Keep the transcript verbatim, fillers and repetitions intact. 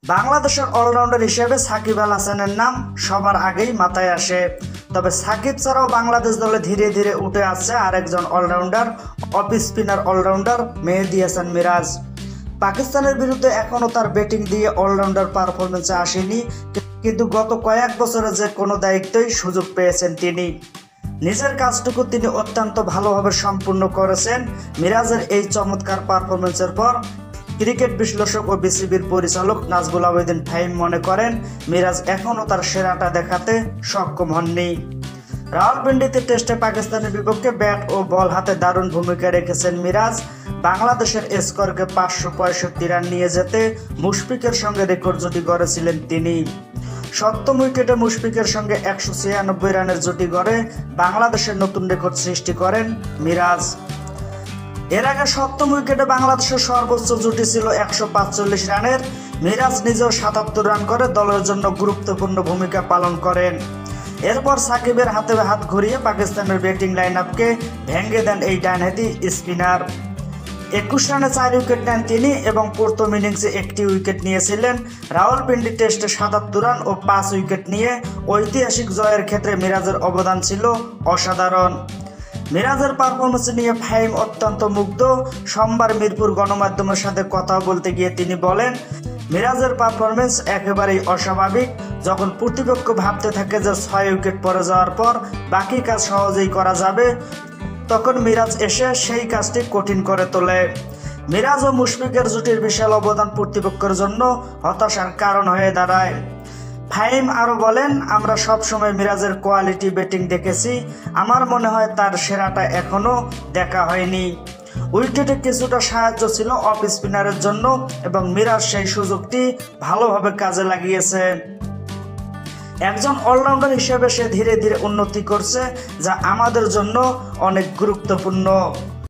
বাংলাদেশের অলরাউন্ডার হিসেবে সাকিব আল হাসানের নাম সবার আগেই মাথায় আসে। তবে সাকিব ছাড়াও বাংলাদেশ দলে ধীরে ধীরে উঠে আসছে আরেকজন allrounder, off spinner allrounder Mehedi Hasan Miraz. পাকিস্তানের বিরুদ্ধে এখনও তার ব্যাটিং দিয়ে অলরাউন্ডার পারফরমেন্সে আসেনি, কিন্তু গত কয়েক বছরে যে কোনো দায়িত্বই সুযোগ পেয়েছেন তিনি। নিজের কাজটুকু তিনি অত্যন্ত ভালোভাবে সম্পূর্ণ করেছেন। মিরাজের এই চমৎকার পারফরমেন্সের পর ক্রিকেট বিশ্লেষক ও বিসিবির পরিচালক নাজমুল আবেদিন ফাহিম মনে করেন মিরাজ এখনও তার সেরাটা দেখাতে সক্ষম হননি। রাওয়ালপিন্ডিতে টেস্টে পাকিস্তানের বিপক্ষে ব্যাট ও বল হাতে দারুণ ভূমিকা রেখেছেন মিরাজ। বাংলাদেশের স্কোরকে পাঁচশো পঁয়ষট্টি রান নিয়ে যেতে মুশফিকের সঙ্গে রেকর্ড জুটি গড়েছিলেন তিনি। সপ্তম উইকেটে মুশফিকের সঙ্গে একশো ছিয়ানব্বই রানের জুটি গড়ে বাংলাদেশের নতুন রেকর্ড সৃষ্টি করেন মিরাজ। এর আগে সপ্তম উইকেটে বাংলাদেশের সর্বোচ্চ জুটি ছিল একশো পাঁচচল্লিশ রানের। মিরাজ নিজেও সাতাত্তর রান করে দলের জন্য গুরুত্বপূর্ণ ভূমিকা পালন করেন। এরপর সাকিবের হাতে হাত ঘুরিয়ে পাকিস্তানের ব্যাটিং লাইন আপকে ভেঙে দেন এই ডানহাতি স্পিনার। একুশ রানে চার উইকেট নেন তিনি এবং প্রথম ইনিংসে একটি উইকেট নিয়েছিলেন। রাওয়ালপিন্ডি টেস্টে সাতাত্তর রান ও পাঁচ উইকেট নিয়ে ঐতিহাসিক জয়ের ক্ষেত্রে মিরাজের অবদান ছিল অসাধারণ। মিরাজের পারফরমেন্স নিয়ে ফাহিম অত্যন্ত মুগ্ধ। সোমবার মিরপুর গণমাধ্যমের সাথে কথা বলতে গিয়ে তিনি বলেন, মিরাজের পারফরমেন্স একেবারেই অস্বাভাবিক। যখন প্রতিপক্ষ ভাবতে থাকে যে ছয় উইকেট পড়ে যাওয়ার পর বাকি কাজ সহজেই করা যাবে, তখন মিরাজ এসে সেই কাজটি কঠিন করে তোলে। মিরাজ ও মুশফিকের জুটির বিশাল অবদান প্রতিপক্ষের জন্য হতাশার কারণ হয়ে দাঁড়ায়। ফাহিম আরও বলেন, আমরা সবসময় মিরাজের কোয়ালিটি ব্যাটিং দেখেছি। আমার মনে হয় তার সেরাটা এখনও দেখা হয়নি। উইকেটে কিছুটা সাহায্য ছিল অফ স্পিনারের জন্য এবং মিরাজ সেই সুযোগটি ভালোভাবে কাজে লাগিয়েছে। একজন অলরাউন্ডার হিসেবে সে ধীরে ধীরে উন্নতি করছে, যা আমাদের জন্য অনেক গুরুত্বপূর্ণ।